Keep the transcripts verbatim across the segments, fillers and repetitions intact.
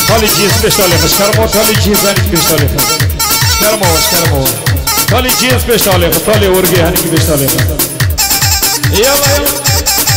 تالي جيز بيشتالي خش كرمو تالي جيز هنك بيشتالي خش كرمو وش كرمو تالي جيز بيشتالي خش تالي ورقي هنك بيشتالي خش يلا يلا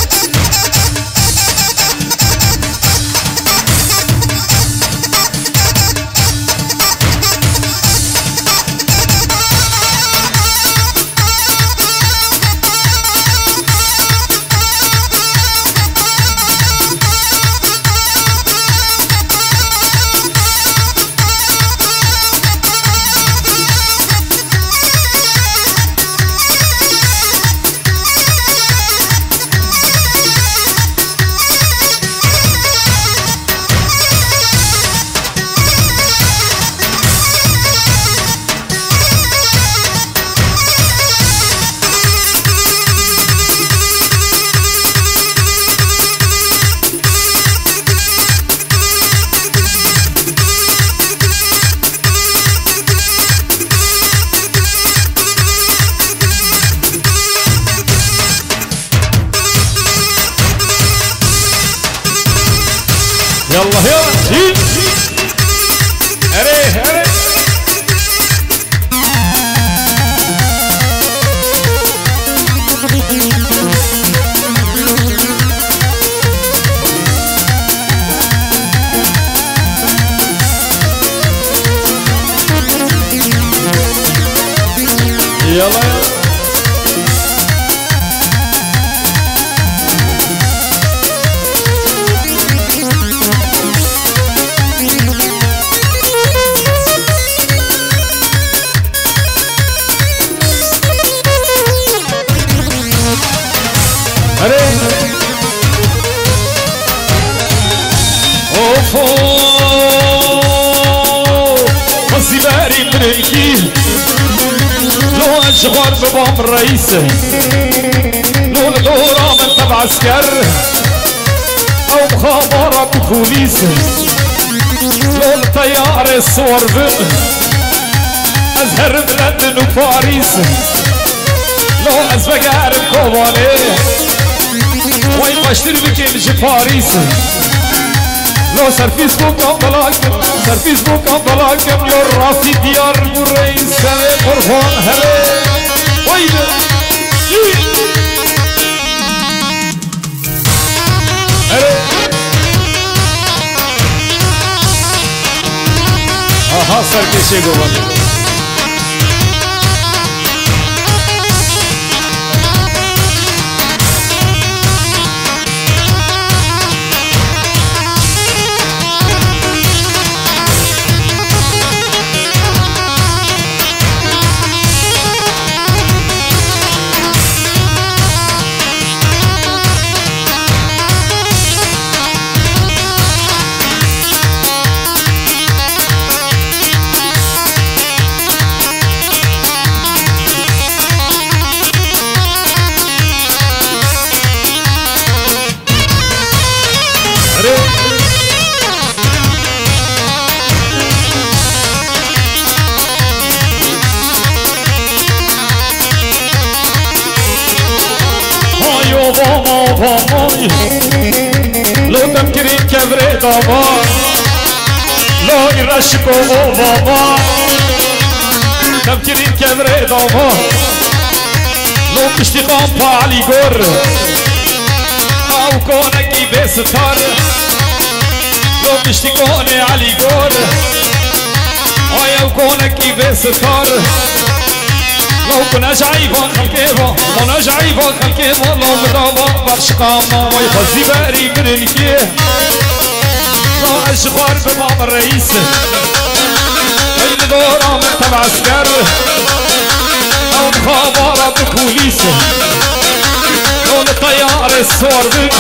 يلا يلا اريه اريه يلا يلا الزباري من الكيل لو أشغال ببام الرئيس لو الدورة من تبع عسكر أو مخابرات بوليس لو الطيارة الصور بق أزهر بلندن وباريس لو أزبقار بكوباني ويقاشتر بكيمج باريس لو صار فيسبوك أو بلاكم صار فيسبوك أو بلاكم يورا في ديار الرئيس سامي قرفان هلا ويلا آها صار كيشي قوان لو تمكرين كبري دابا لو يرشكو بابا تمكرين كبري دابا لو تشتقام بالي قر او كونكي بستار لو تشتقوني علي قر او كونكي بستار لو كنا جايبان خلقيبا منا جايبان خلقيبا لو مدابا برشقاما ويخزي باري مننكيه لو أشغار بمام الرئيس وين دورا من تبع عسكر أو مخابرة ببوليس لو الطيارة الصور بك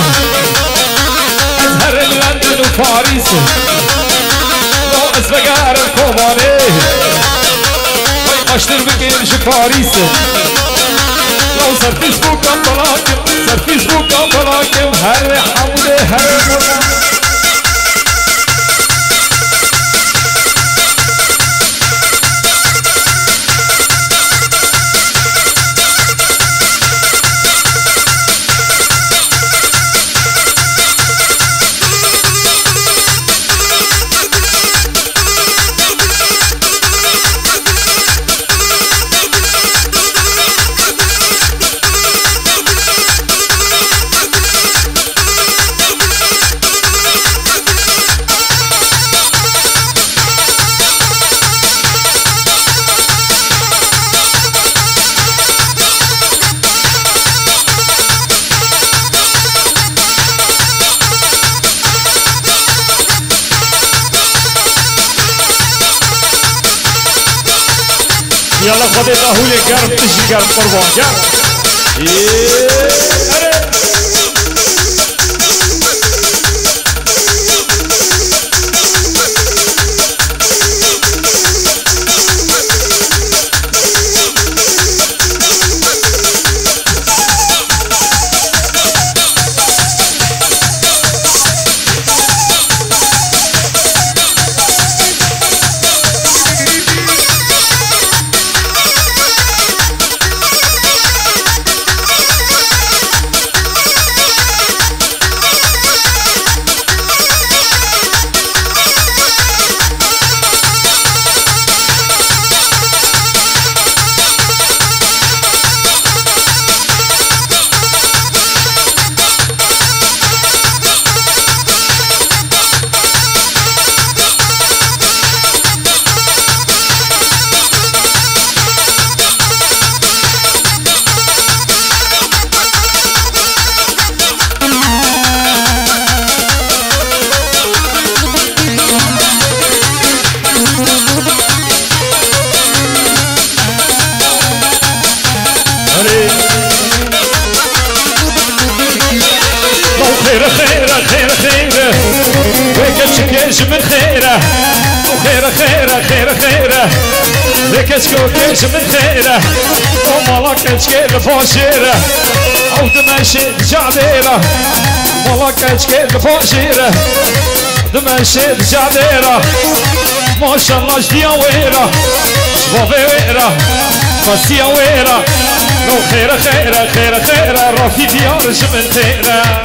أزهر لندن وباريس لو أزبقار الكوباني اشتر بكيمش باريس لو صار فيسبوك ام بلاكم صار فيسبوك ام بلاكم هر حمودي هر مرة يلا خديت اهولي قرب تجي قرب قربان قرب ايه خير خير خير خير ويكشكيش من خيره وخير خير خير خير ويكشكيش من خيره ومالك تشكيل فوشيره او تمشي جعديره مالك تشكيل فوشيره تمشي جعديره ما شاء الله جديا ويره شبابي ويره فاسيا ويره لو خير خير خير خير رافي ديارش من خيره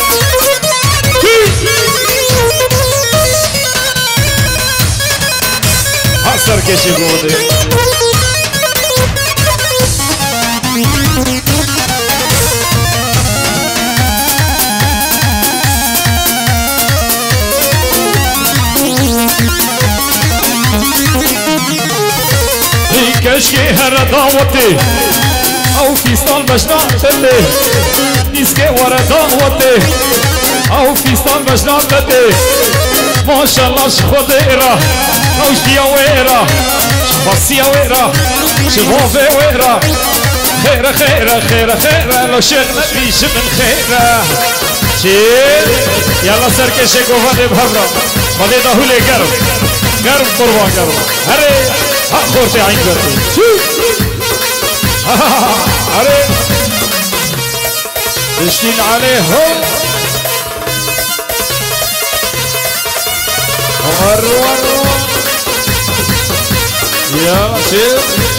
حصر كشي بودي كشكي هر دعوتي او فيستان مجناتي نيسكي ورا دعوتي او فيستان مجناتي ما شاء الله شخديرة او جديا ويرة شخصية ويرة شغوفي ويرة خيرة خيرة خيرة خيرة لو شغلة بيش من خيرة شيل يلا سركي شيكو فادي بهبرة فادي دهولي قرب قرب قربان قرب هري خورتي عين قربي هري تشتين عليهم ور ور يلا شيل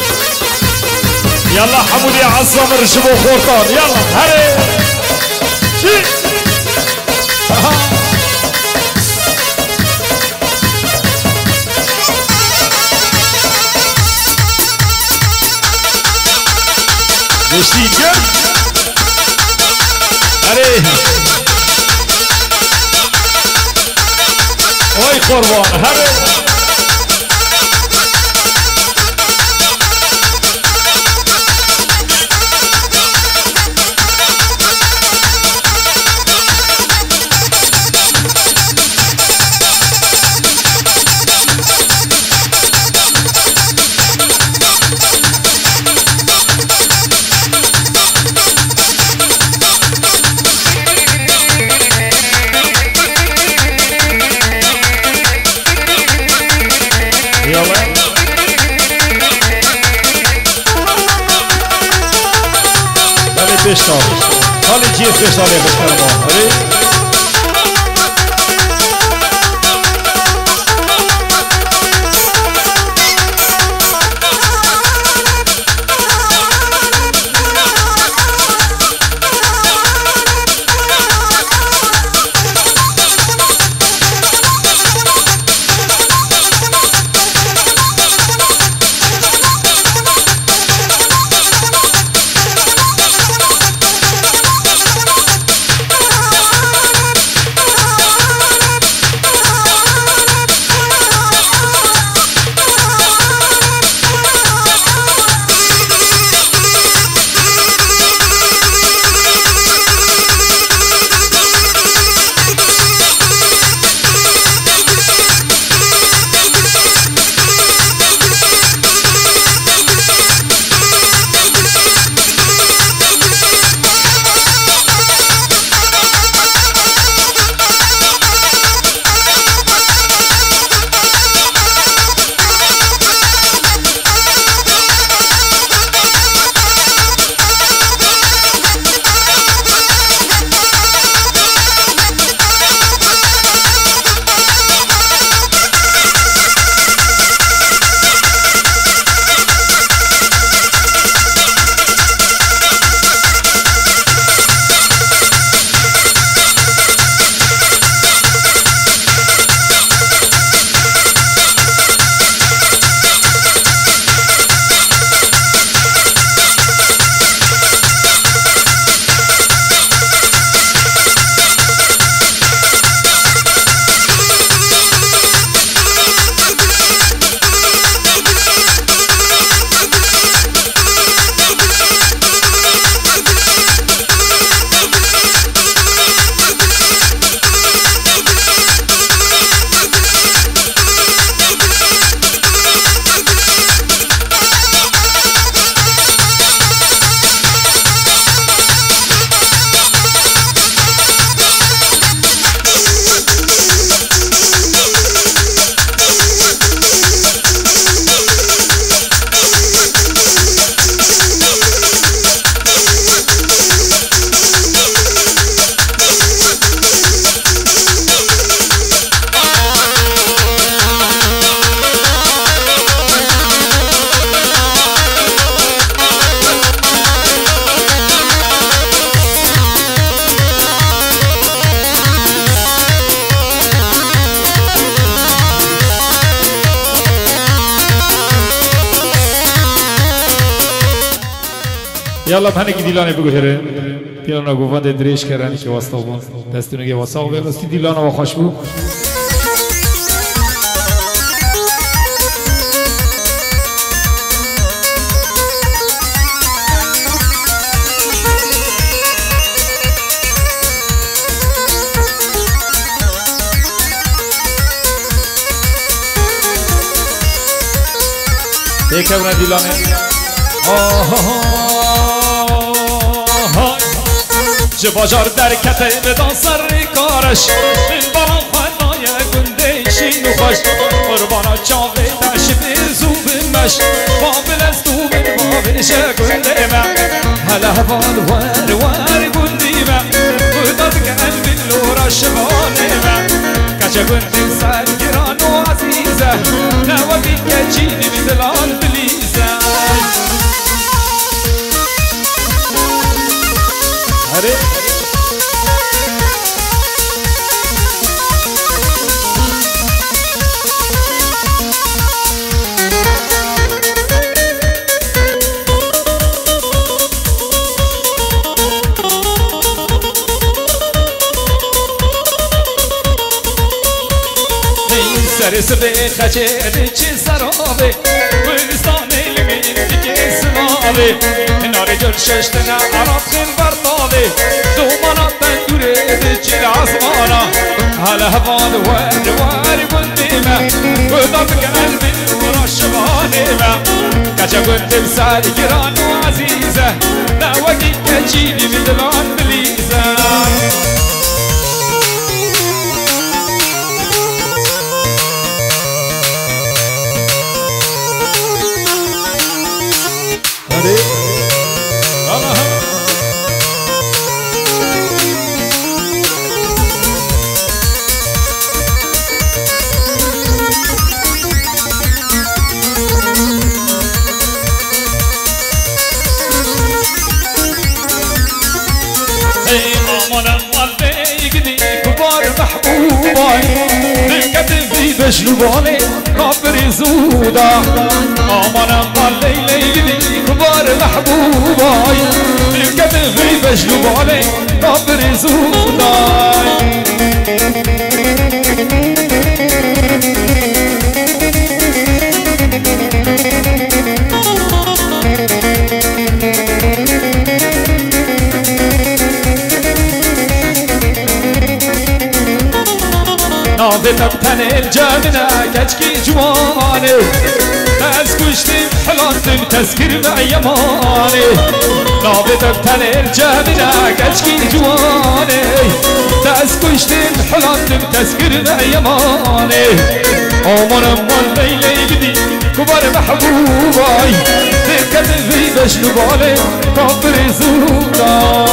يلا حمودي عظم رشبوا خورطان يلا هري شيل تشتين قرب هري وي قربان هري Pessoal, olha o dia pessoal aí, meus caras, يلا بهنك ديلاني بگوهره ديلانا گوفان ده دريش کرن که واسطه بون دستونه که واسطه بون راستی ديلانا و خوش بو یک کبرا ديلاني چه بازار در کته بدان سر کارش این بالا خنای گنده شین و خوش قربانا چاوه تشبه زوبمش بابل از دوبن بابلش گنده من هلا هوال ور ور گندی من بوداد قلب لورا شبانه من کچه گندی سر گران و عزیزه نوابی کچینی بدلان بلیزه اره سرسبه خجر چه سرابه ویستان علمی دیگه سلابه نار جل ششتن عرب خیل برطابه دومانا تندوره ده چل عصمانا حالا هوال ور ور گندیمه گداب قلبی ورا شبانیمه کچه گندم سر گران و عزیزه نوگی کچیلی بدلان بلیزه بشلوباني كابري زودا آمانا قال ليلي لي كبار محبوباي الكتف بشلوباني كابري زودا نافتم تن الجامنة كشكي جواني تاز كشتم حلانتم تذكر بعيماني نافتم تن الجامنة كشكي جواني تاز كشتم حلانتم تذكر بعيماني عمر أمال ليلي بدي كبار محبوباي تكتب في بشلوبالي كبر زودا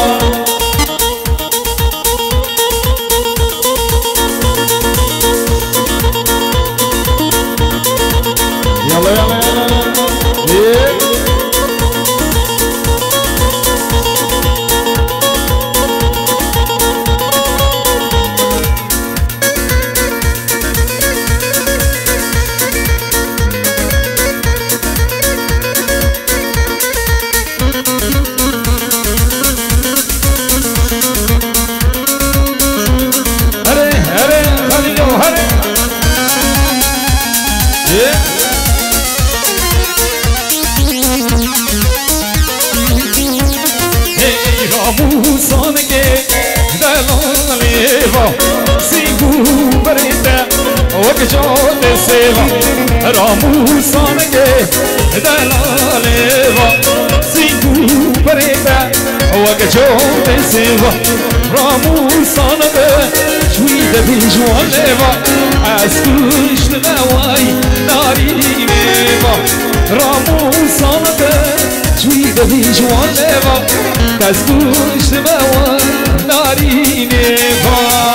وكجوت سيفا راموسانك دلاليفا سيكو بريدا وكجوت سيفا راموسانك شويدة بجواليفا اسكوش نواي ناري نيفا راموسانك شويدة بجواليفا اسكوش نواي ناري نيفا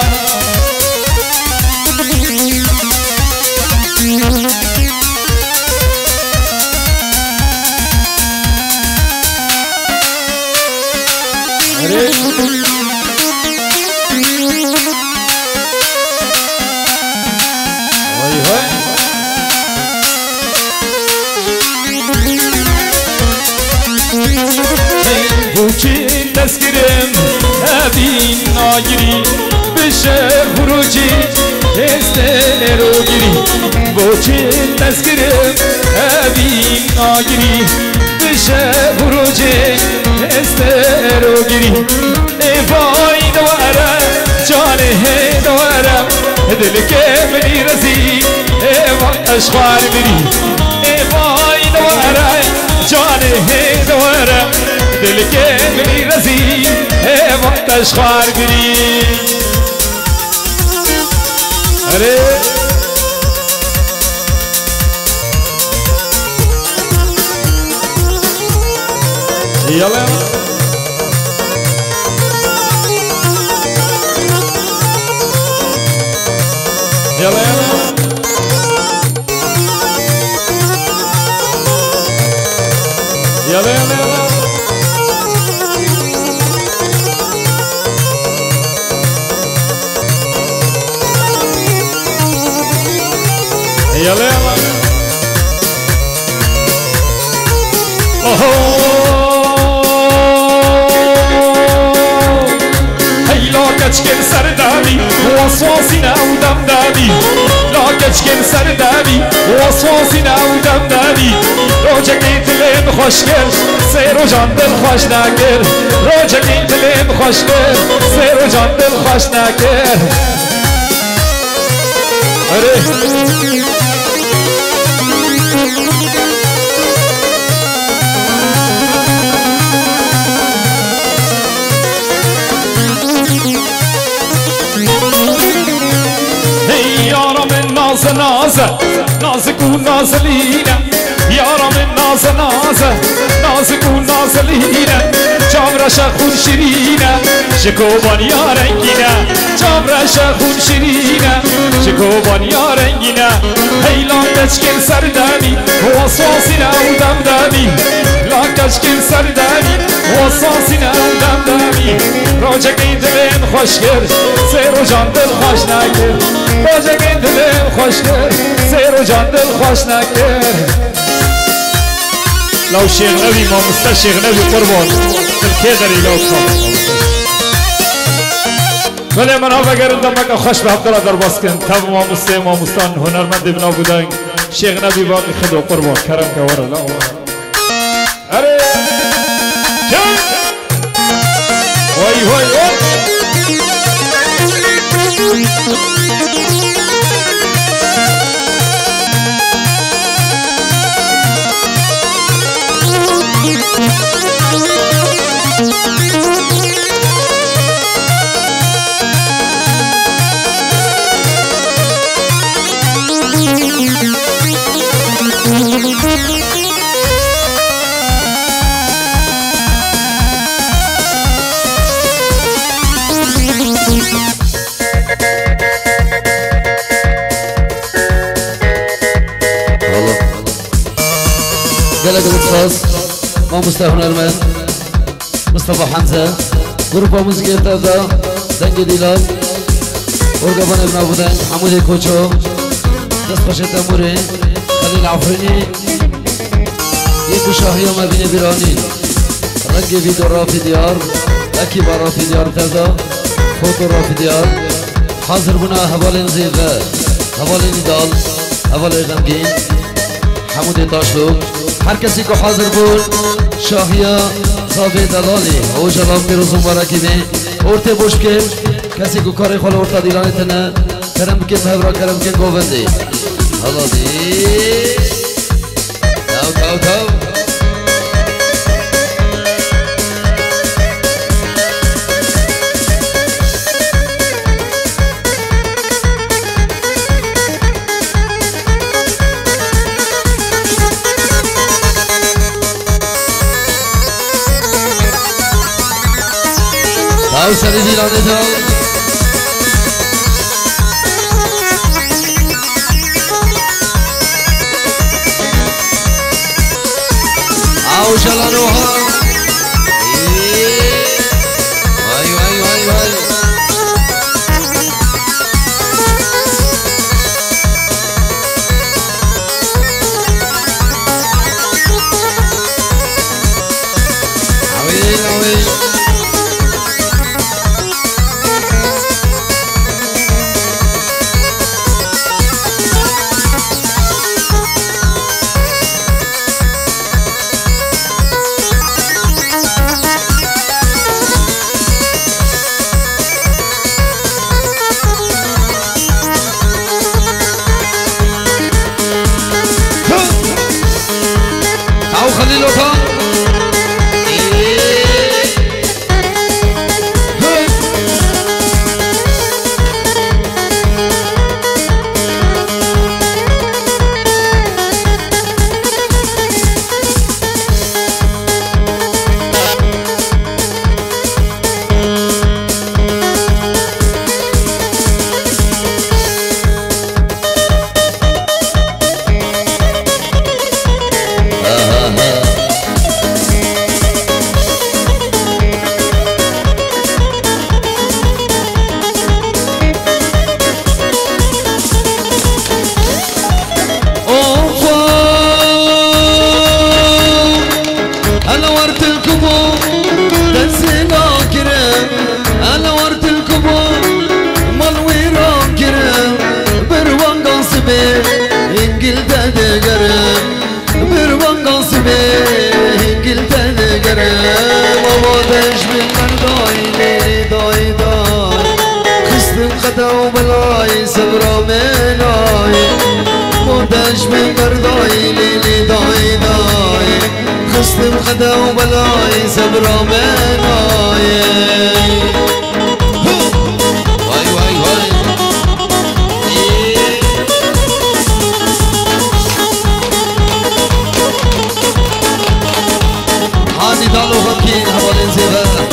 Hey بوچی تسکرم ابین ناگیری بشه خروجی استنرو گیری بوچی تسکرم ابین ناگیری بشه خروجی استنرو گیری ایفای دواره جانه دواره دل که منی رسی ایفای اشخار بری ایفای دواره جانه دواره دل که منی رسی ایفای اشخار بری اره یالا يلا يلا يلا يلا يلا يلا اوه كتشكل سردابي وصوصنا ودمدابي لا كتشكل سردابي وصوصنا ودمدابي روجا كيت لين خوشكل سيرو جان دل خوش ناكر روجا كيت لين خوشكل سيرو جان دل خوش ناكر ناز ناز ناز کن نازلینه یارم ناز ناز ناز کن نازلینه جام رش خون شیرینه شکوبان یارنگینه جام رش خون شیرینه شکوبان یارنگینه هیلان کچکن سردمی واسواسینه و دمدمی لان کچکن سردمی واسواسینه و دمدمی روجه که دلین خوش کرد سیر و جان دل خوش نکرد روجه که دلین خوش کرد سیر و جان دل خوش نکرد لو شيخ نبي ما مستشيخ نبي قربان الكيغري لو تخاف ولی من ها بگرم دمک خوش به هفتلا در باز کن تب ما مسته ما مستان هنرمند بنا بودن شیخ نبی باقی خدا قربان کرم که وره لا اره جان وای وای وای ما مصطفى هنرمند مصطفى حمزة غروب موسيقى تبدا دنگ دیلان ارگابان ابن ابودن حمود کوچو دست باشه تموره خلیل عفرینی یک شاهی و مبین بیرانی رنگ ویدو رافی دیار اکی با رافی دیار تبدا فوتو رافی دیار حاضر بنا حوالین زیغه حوالین دال حوالین غمگین حمود تاشلو هر کسی که حاضر بود شاهیا صافی دلالی او جلال پیروز مبارکی ده ارته بوش که کسی که کاری خال ارتا دیلانی تنه کرم که مهبرا کرم که گوونده حالا دی تاو تاو تاو او سری دیلانه دار او جلالوها وای وای وای وای اویل اویل بلاي صبر مناي مودش من برداي ليلي داي داي خصم خدا وبلاي صبر مناي واي واي واي هاني دالو فكين حوالين زيغا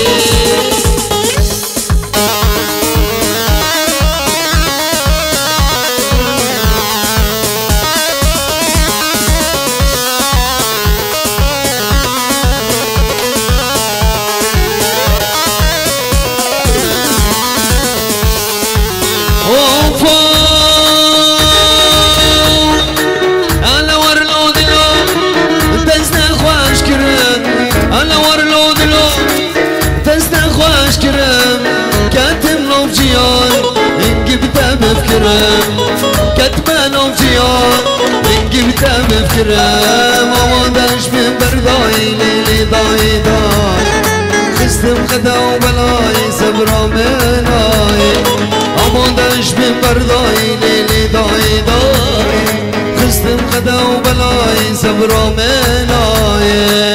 كتبانو بجيان نجيبتا بفكرة ما وضعش من برداي ليلي داي داي خستم خدا وبلاي صبرا مناي ما وضعش من برداي ليلي داي داي خستم خدا وبلاي صبرا مناي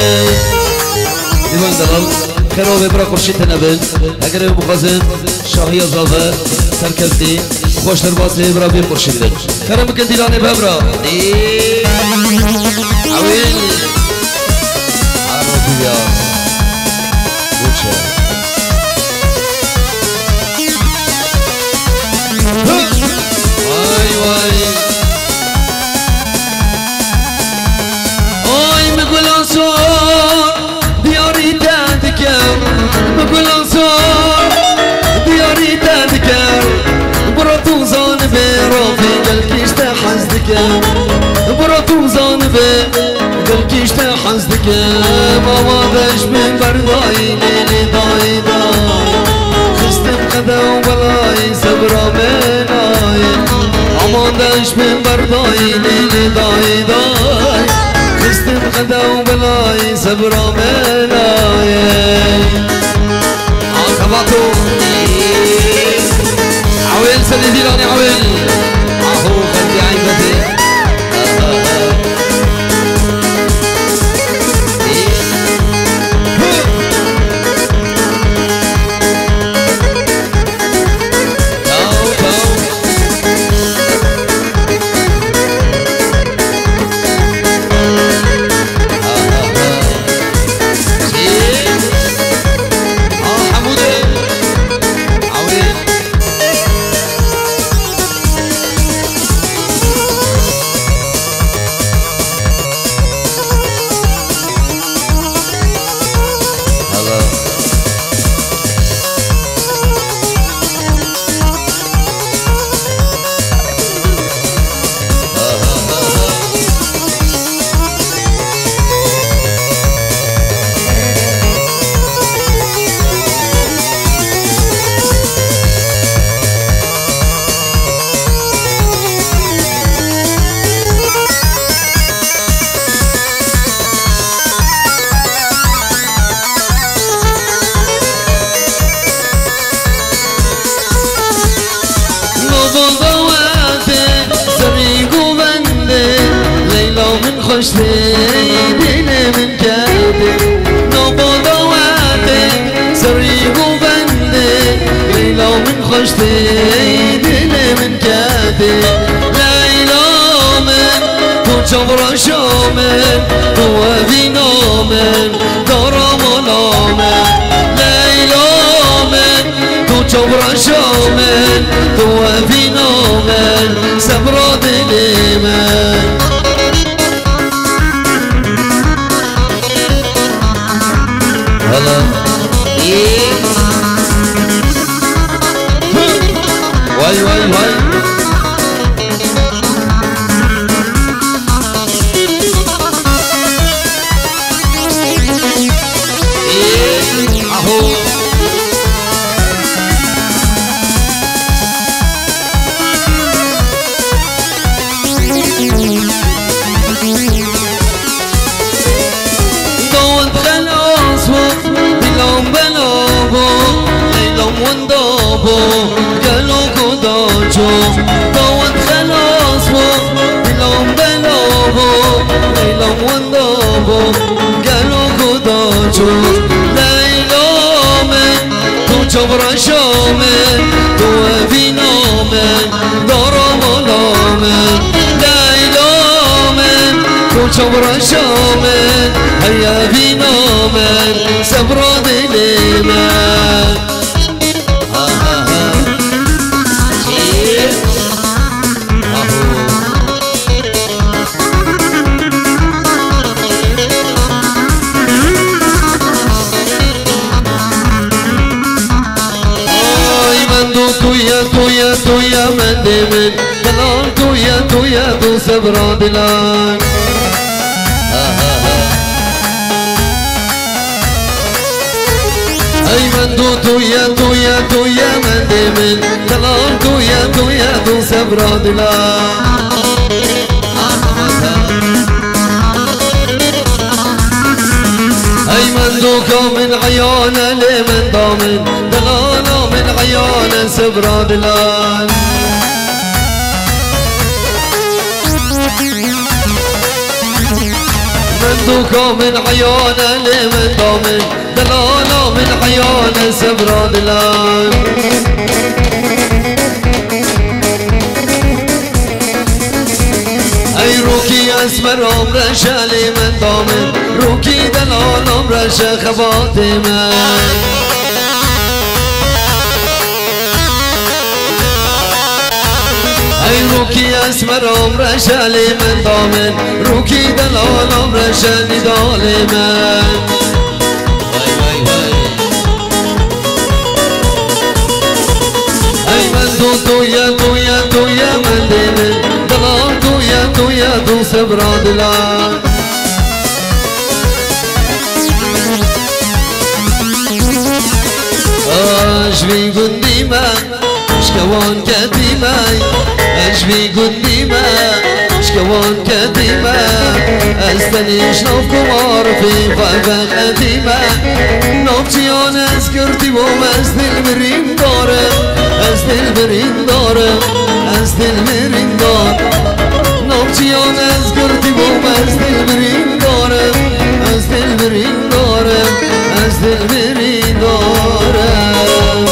ديوان دلال خيرو ببرا قرشيت نبل اگر مخازن شاهي زافه سركفتي خوش ترباطي برا بير قرشيت كرم كنديلاني ببرا عويل عرفو يا بوچه واي واي اوي مقول انصار دياري تذكر مقول انصار دياري تذكر براتو زان برافي قلكيش تحزدك براتو زان قلكيش تحزدك ما واضش من برداي ليلي داي داي خستم خدا وبلاي صبرا مناي اماندش من برداي ليلي داي داي خستم خدا وبلاي صبرا مناي عاقباتو عويل سندي لاني عويل اهو خدي عيبتي خوش دل من کردی نبودا وعده سری و بنده لیلا من خوش دل من کردی لیلا من تو چبر شامن تو وینا من دارم نامن لیلا من تو چبر شامن تو وینا من صبر دل من هلا واي واي واي اهو وندابو قالوا خدا جو داود خلاص بو دیلام بلا بو لیلام وندا بو گلو خدا جو لیلامه تو چبرا شامه تو اوینامه دارم علامه لیلامه تو چبرا شامه هی اوینامه صبرا دلیمه تویا تویا من دیمن دلال تویا تویا دو صبرا دلال ای من دو تویا تویا تویا من دیمن دلال تویا تویا دو صبرا دلال ای من دو من عيانا لمن ضامن دلالا من عيانا صبرا دلال من دو من عيانا لمن ضامن دلالا من عيانا صبرا دلال ای روکی اسمر عمر شالی من دامن روکی دلال عمر شخبات من ای روکی اسمر عمر شالی من دامن روکی دلال عمر شالی دال من ای من دو تویا تویا تویا من دیمن دلال تویا تویا دو صبرا دلال اشوی گندی من شکوان کدی من اشوی گندی من شکوان کدی من از تنیش نوف کمار فی فقط قدی من نوفچیان از کردی بوم از دل برین دارم از دل برین دارم از دل برین دارم نوفچیان از کردی بوم از دل برین دارم از دل برین دارم از دل برین دارم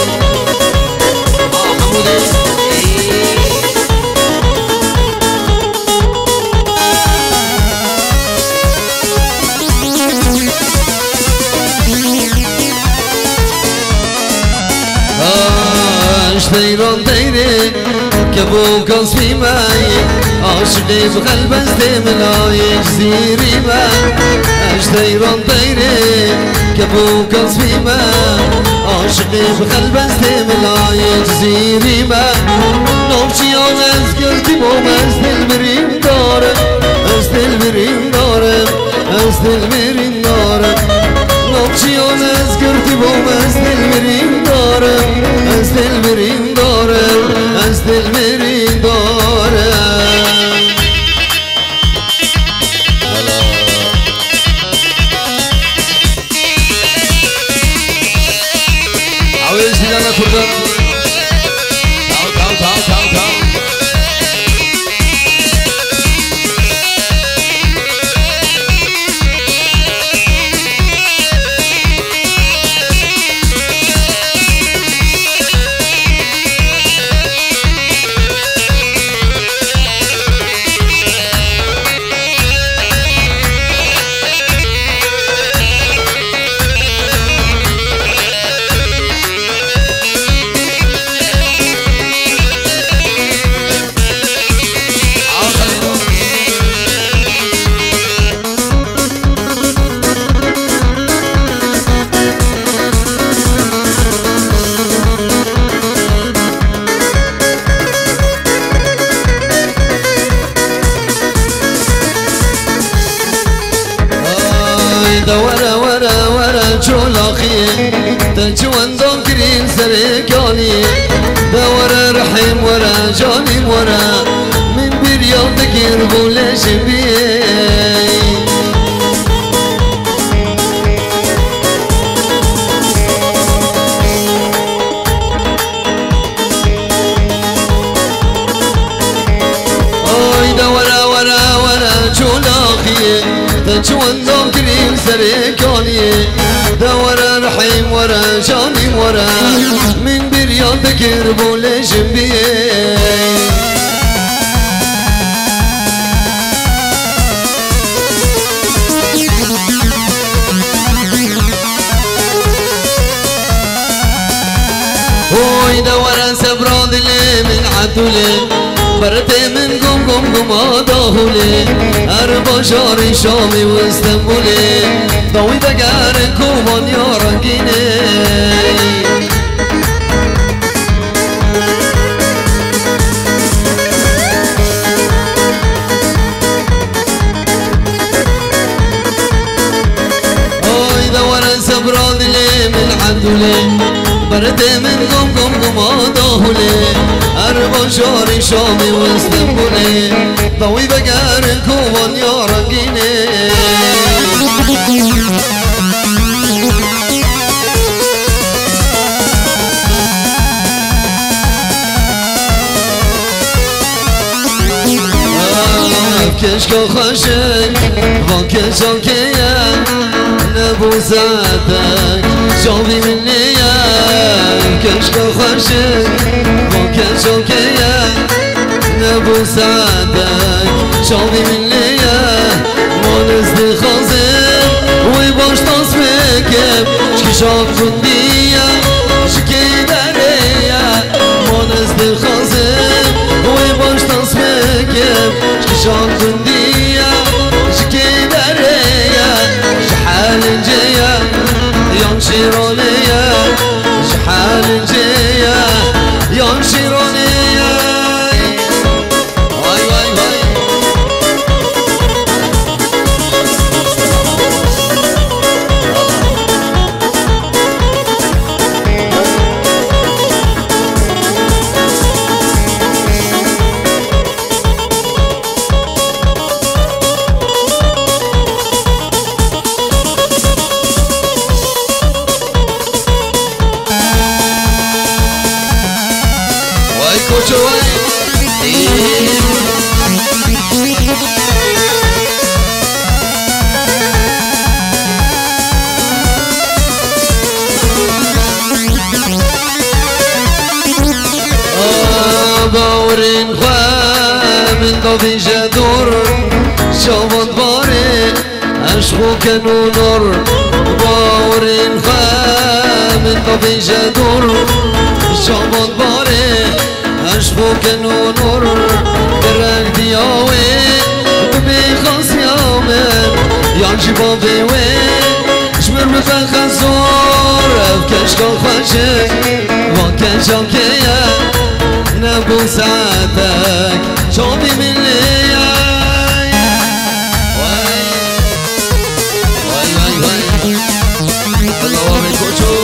دیران دیره که بو کسبی مای عاشقی بقلب از دملایش زیری من اش دیران دیره که بو کسبی من عاشقی بقلب از دملایش زیری من نوچیان از گردی بوم از دل برین دارم از دل برین دارم از دل برین دارم نوچیان از گردی بوم از دل برین دارم از دل برین دارم از دل برین دارم عویز دیدن کردن تاو تاو تاو تاو تاو ورا ورا ورا جولاخي تجوان ذكرين سرقاني ورا رحيم ورا جاني ورا من برياض قربو ليش بيه تجوان دام كريم سريكاني دورا رحيم ورا جاني ورا من بريان ذكر بولي جنبيه هوي دورا سبراد لي من عدولي برتي من قم قم قم آداهولي أربا شاري شامي واستنبولي ضوي دقار كوبان يا رنگيني هوي دورا سبراد لي من عدولي برده من قم قم قم آداهولي أربا شاري شامي واستنبولي ضوي بقار كوبان يا رنگيني كشكو خشك وكشو كيا نبو ساعتك شوفي مني كشكو خشك وكشو كيا نبو ساعتك شوفي مني مونزدي خازن ويباش تصفيك شكشاك كندية شكي دارية مونزدي خازن ويباش تصفيك شكشاك كندية شكي دارية شحال جاية يوم شيرونية شحال جاية يوم شيرونية واي واي واي باورين خواه من دافي جدور شابان باري عشقو كنو نور باورين خواه من دافي جدور شابان باري عشقو كنو نور درك دياوي بخاص يامن يانجي بابي وين شمر بفخ زور بكشكو خشك وكشو كيا نبو ساعتك شوفي من لي واي واي واي واي الله وابن كوشو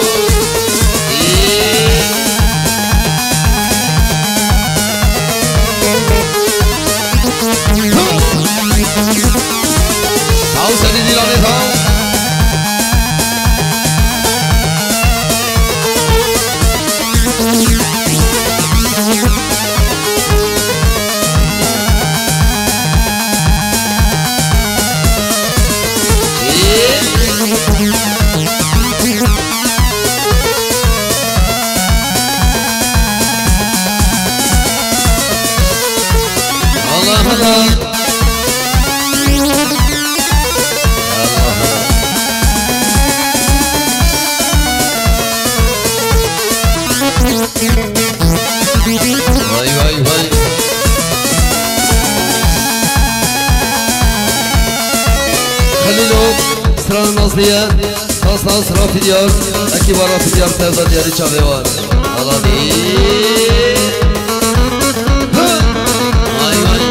आओ सभी दिलाने थाओ الله الله واي واي واي خليلو سرا الناصرية خاصة سرا في ديار أكي برا في ديار تازا دياري شابيوان الله دي واي واي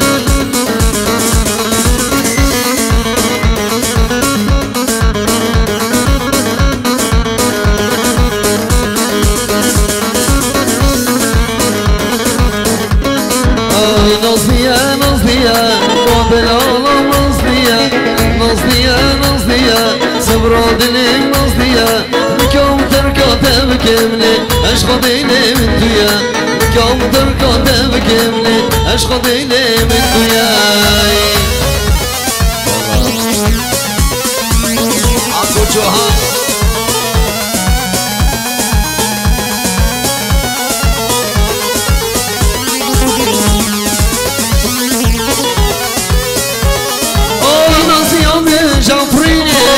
ناصرية ناصرية بابلولا ناصرية ناصرية ناصرية صبرا دلي ناصرية كم تركات بكملي عشق ديني من دويا كم تركات بكملي عشق ديني من دويا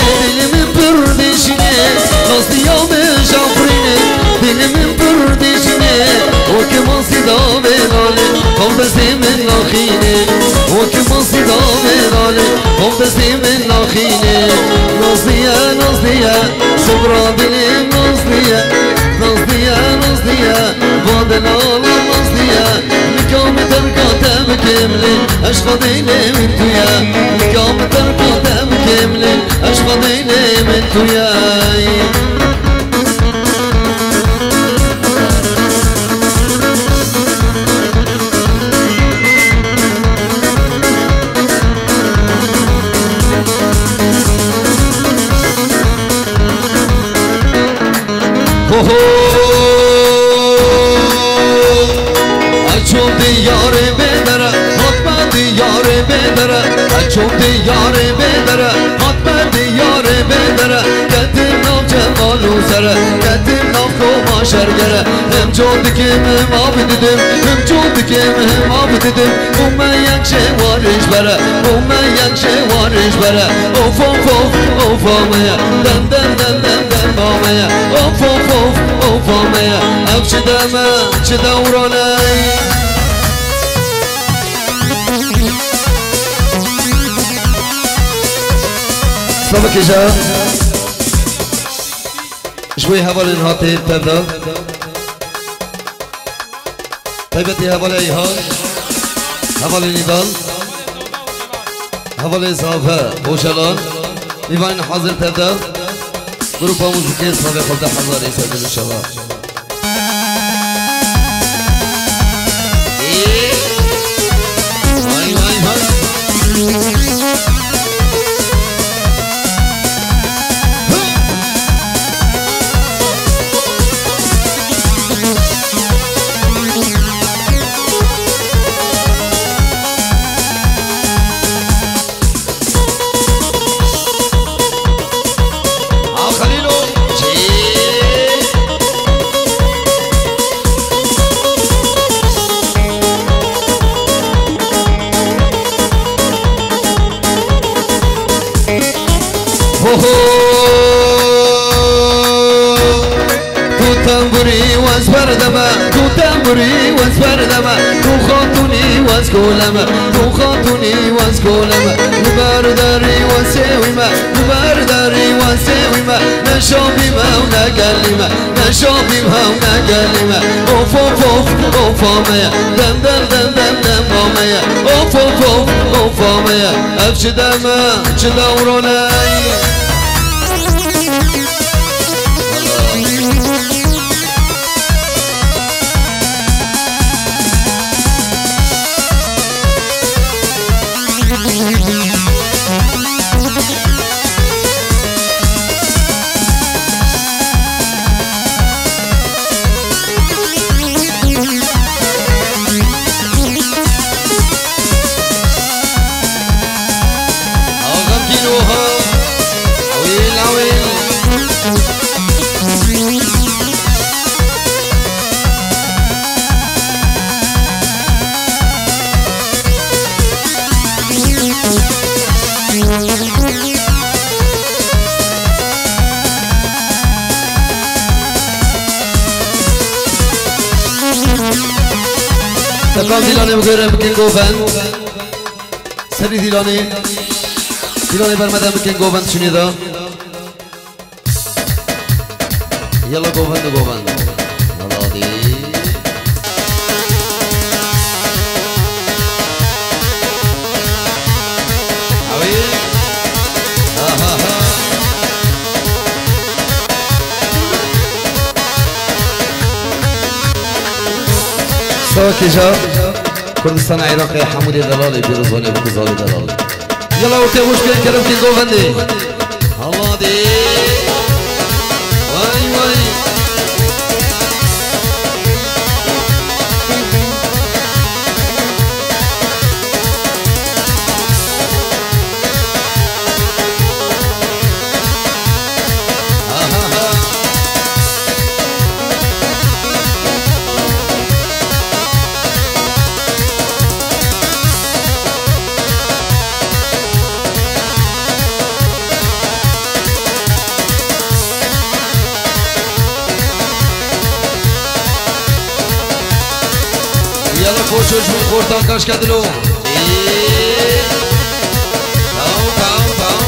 دل من بردشنه ناز دیام جافرینه دل من بردشنه و که ما صدا بلاله قوم دستی من ناخینه و که ما صدا بلاله قوم دستی من ناخینه نازدیه نازدیه صبرا دلم نازدیه نازدیه نازدیه بادلالا نازدیه نکام ترکاتم کمله عشق دیله من تویا نکام ترکاتم کمله عشق دیله من تویا اچون دیاره بدره حتما دیاره بدره اچون دیاره بدره حتما دیاره بدره کتیم نام جمال و سره کتیم نام کوما شرگره هم جون دکیم هم آب دیدیم هم جون دکیم هم آب دیدیم اومه یک شوارش بره اومه یک شوارش بره اوف اوف اوف اوف آمه دن دن دن دن دن آمه اوف اوف اوف اوف آمه اف چه دمه چه دورانه سلامك يا جا شوي هبل هاتي تبدا طيبتي هبل ايها هبل نضال هبل صافا وشلون ديوان حاضر تبدا جروب موسيقى صافا خلد حضر يسجل ان شاء الله واي واي واي تنبري واسبردما تو تنبري واسبردما تو خاطوني واسكولما تو خاطوني واسكولما نبرداري واسويما نبرداري واسويما نشوفي ما ونقلما نشوفي ما ونقلما اوف اوف اوف اوف اميا دم دم دم دم دم اميا اوف اوف اوف اوف اميا افش دما شدوروناي تکان دیلانه بگیرم بکن گوفن سری دیلانه دیلانه برمدن بکن گوفن شنیده یلا گوفن دو گوفن یلا دی اوی ها ها ها سواكي جا كردستان عراقي حمودي دلالي بيروزوني بكزالي دلالي يلا وقتي وش بين كلام كي غوفندي الله دي واي واي جوج من خورتان كاش كدلو إيه باو باو باو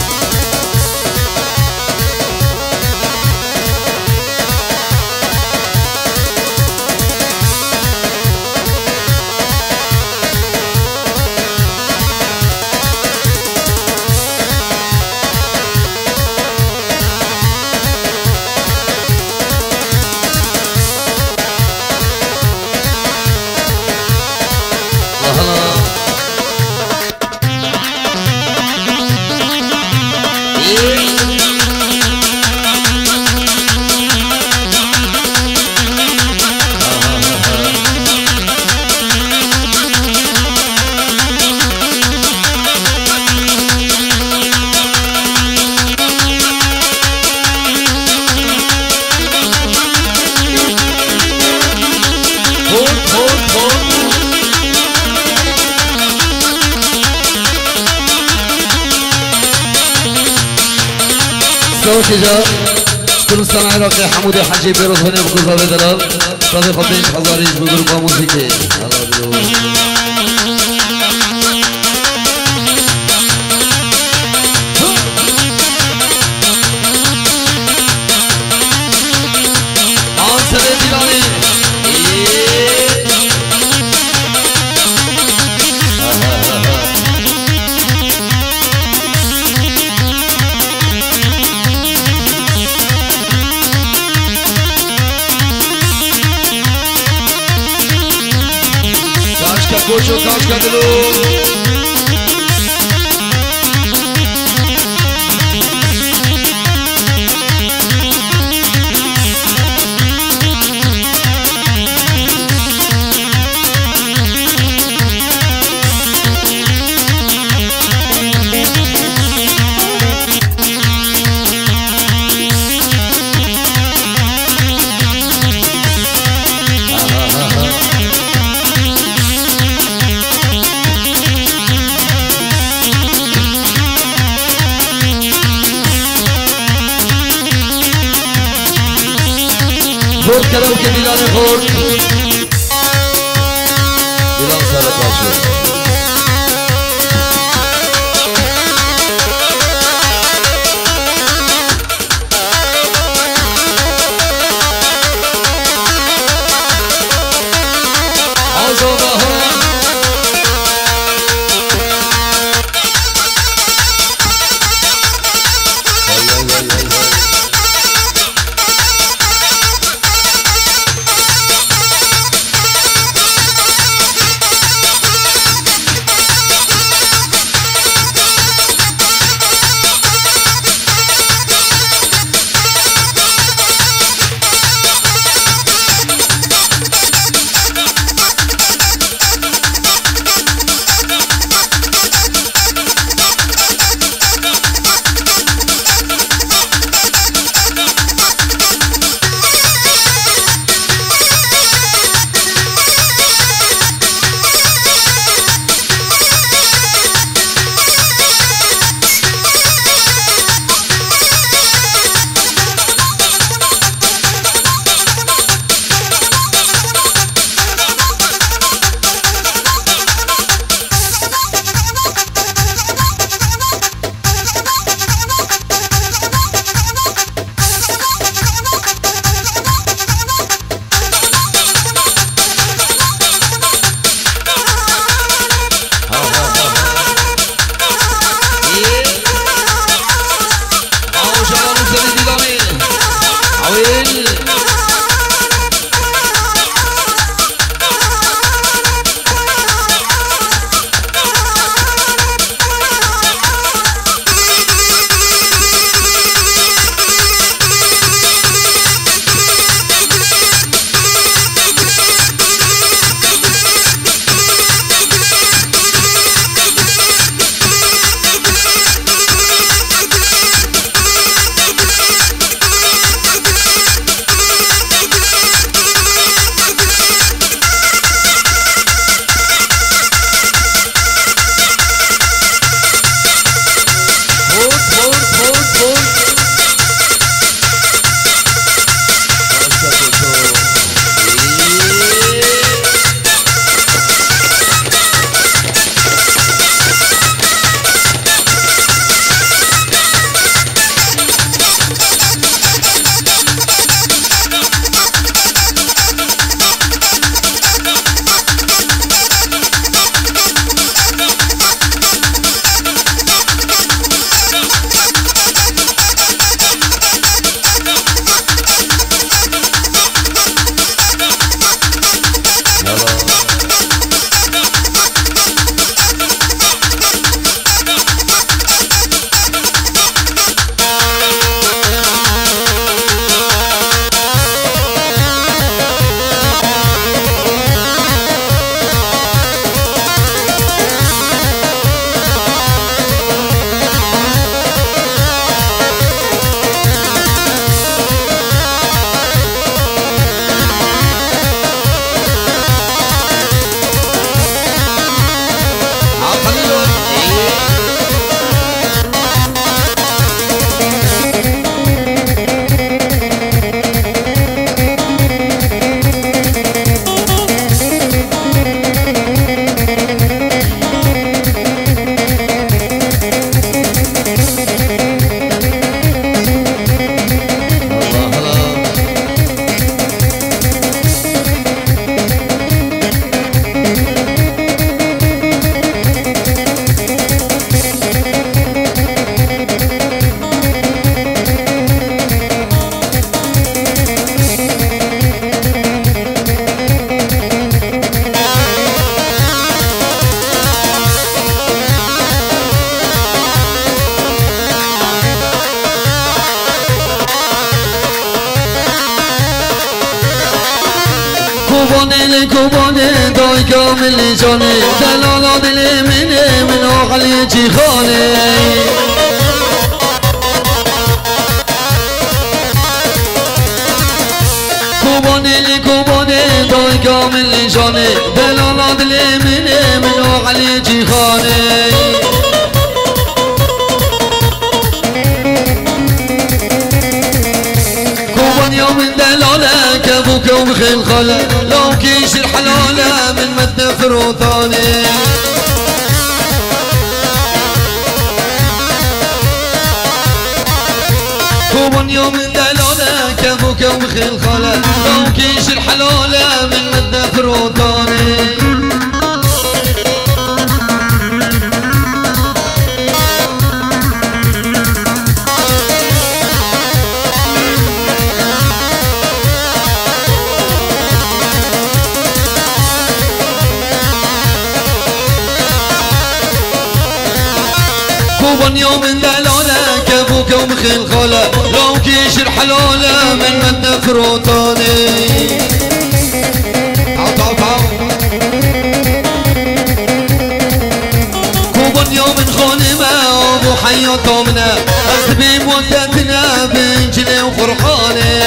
تجار كل سنة عراقي حمودي حجي بيروز هنا بكوزا بدلال صديق خطيش حزاريش بجروبا موسيقي هلا بلو آن سبه دیلانی Koşu kaç kadını خورد کدو که دیلان خورد دیلان سر پاشو كوبوني لكوبوني داي كامل جاني دلالا دلي مني من أغلي جيخاني كوبوني لكوبوني داي كامل جاني دلالا دلي مني من أغلي جيخاني من دلالة كابوك ومخيل خلا لو كيش الحلالة من مدى فروثاني كوبون يوم من دلالة كابوك ومخيل خلا لو كيش الحلالة من مدى فروثاني كوبون يوم دلالة كابوك ومخيل خلا لو كيش الحلالة من مدى فروتاني تعو تعو تعو كوبون يوم خونما وابو حياة منا أسبي مودتنا بنجلي وخرقاني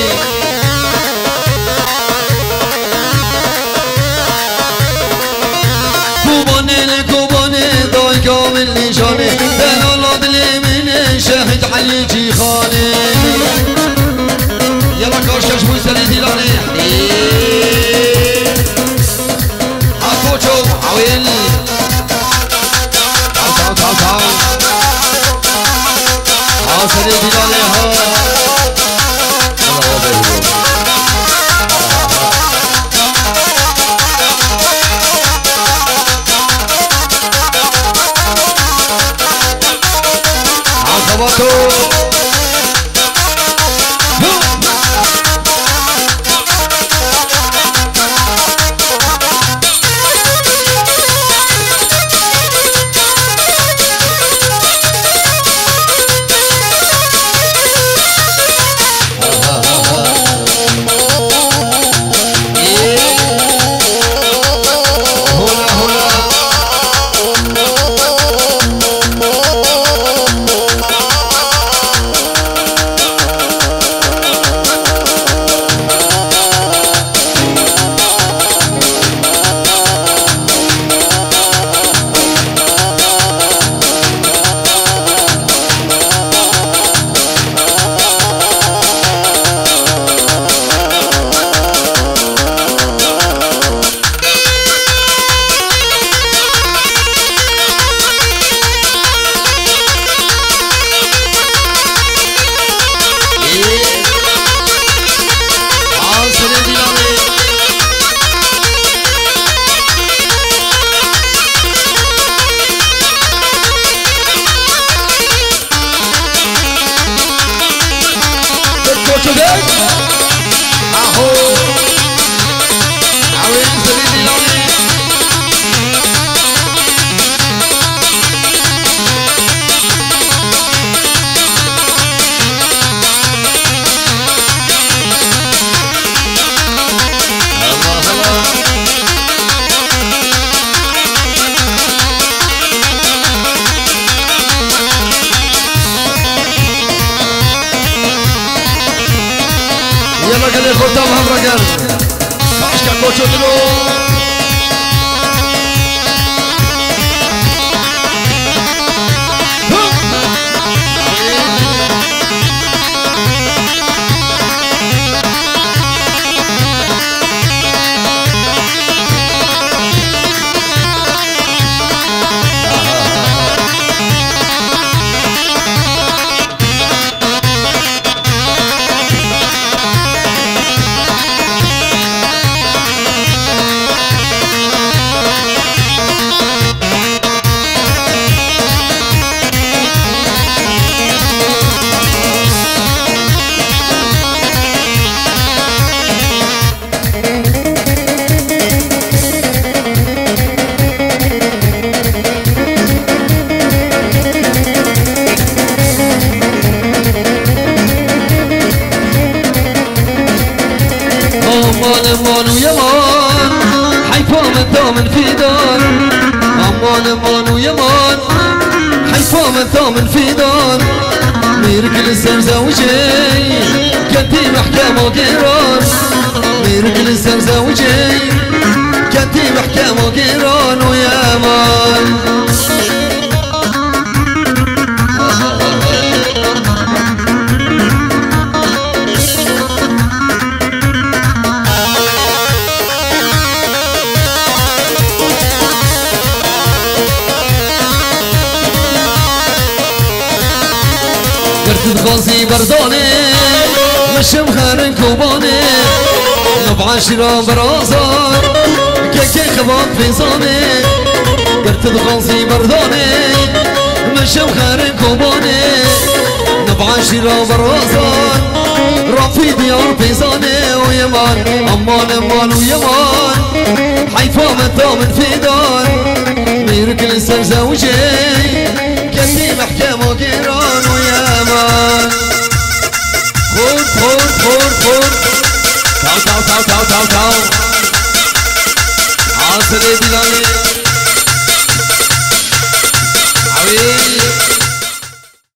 كوبوني لكوبوني ضاي كامل نشاني دلالة دلي من شاهد علي جيخاني يلا كاشكاش ويسالي ديلاني عكوشو عويل تعو تعو تعو تعو عسالي ديلاني ها يلا كده خدام هم رجال عشان كوتشو دلو امان امان ويمان حيفا من ثامن فيدان ميرك لسر زوجي كنتي محكمة وقيران ميرك لسر زوجي كنتي محكمة وقيران ويمان تدخلي برداني مش مخارن كوباني نبع شرا برازار كيكي خباب في صاني قرت تدخلي برداني مش مخارن كوباني نبع شرا برازار رافي ديار في صاني ويمان امان امان ويمان حيفا متى من فيدان ميرك لسر زوجي كنتي محكمة وقيران ويامان خور خور خور خور تاو تاو تاو تاو تاو تاو عاصر بلالي